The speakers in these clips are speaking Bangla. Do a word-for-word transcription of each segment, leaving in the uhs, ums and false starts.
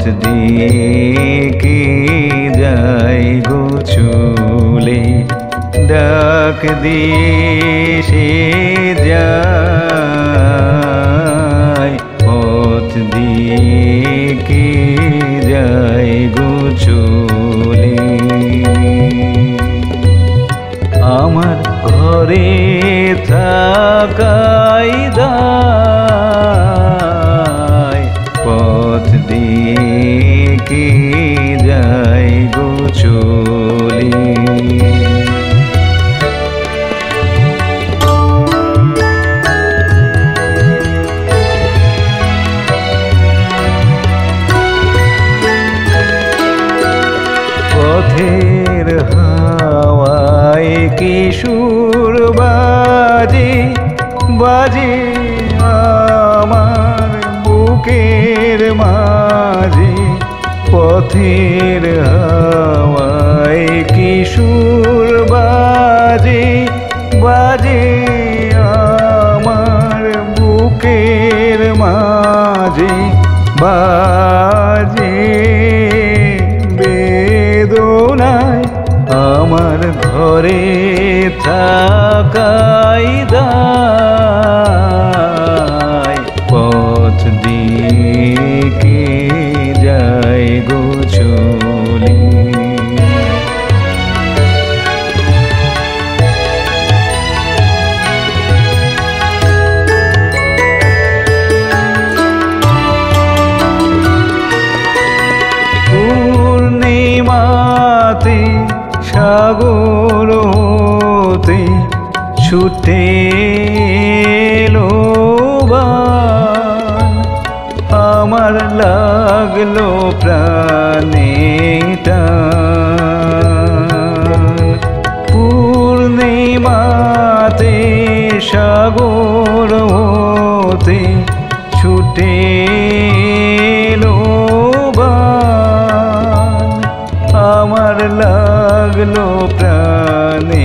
দিয়ে কে যায় গো চলে, ডাক দিয়ে সে যায়, পথ দিয়ে কে যায় গো চলে। আমার ঘরে থাকাই দায়, পথ দিয়ে কে যায় গো চলে। পথের হাওয়ায় কিশোর বাজে বাজে আমার বুকের মাঝে, পথের হাওয়ায় কিশোর বাজে বাজে আমার বুকের মাঝে, বাজে বেদনায় আমার ঘরে থাকাই দায়, পথ দিয়ে কে যায় গো চলে। পূর্ণিমাতে সাগর হতে ছুটে এলো বান, আমার লাগলো প্রাণে টান। পূর্ণিমাতে সাগর হতে ছুটে এলো বান, আমার লাগলো প্রাণে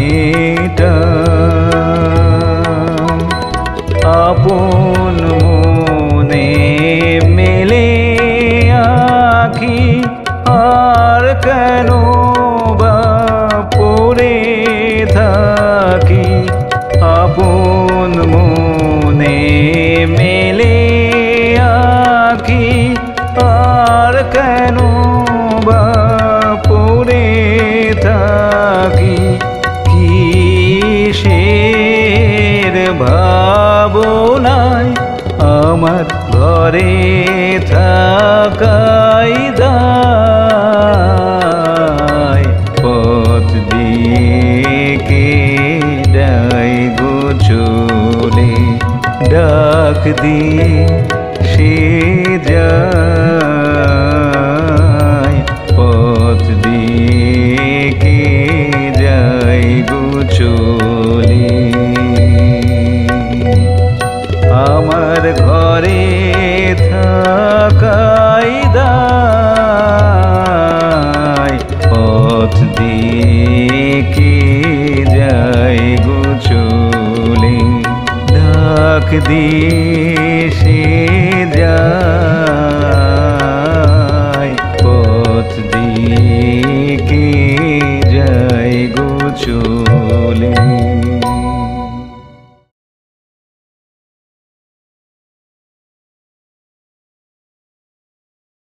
টান। আপন মনে মেলে আঁখি আর কেন বা পড়ে থাকি, আপন মনে মেলে আঁখি আর কেন বা পড়ে থাকি, কিসের ভাবনায় আমার ঘরে থাকাই দায়, পথ দিয়ে কে যায় গো চলে, ডাক দিয়ে সে যায়, পথ দিয়ে কে যায় গো চলে। আমার ঘরে থাকাই দায়, পথ দিয়ে কে যায় গো চলে, ডাক দিয়ে সে যায়, পথ দিয়ে